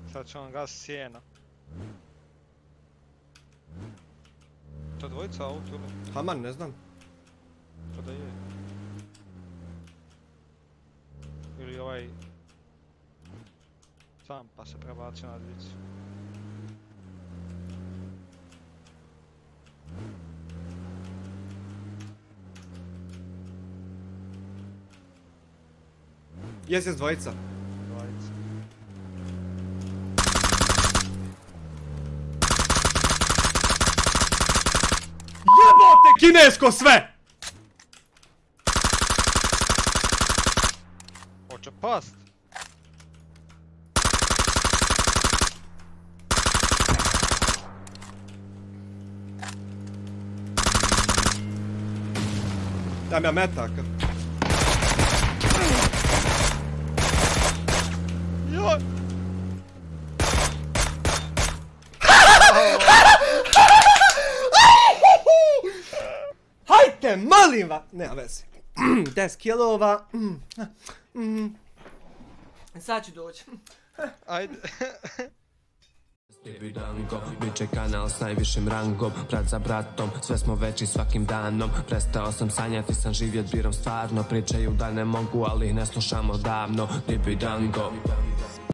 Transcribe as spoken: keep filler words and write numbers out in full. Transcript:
Sad će on gas sjena. To dvojica auto ili? Haman, ne znam. To da je. Ili ovaj... Sam pa se prebacio na dvicu. Jes, jes, dvojica. Dvojica. Jebote, kinesko sve! Hoće past. Dam ja metaka. Joj! Hajte, molim vas! Nema veze. deset kilova. Sad ću doći. Ajde. Bidango, bit će kanal s najvišim rangom, brat za bratom, sve smo veći svakim danom. Prestao sam sanjati, sam živjet birom stvarno, pričaju da ne mogu, ali ih ne slušamo davno. Bidango.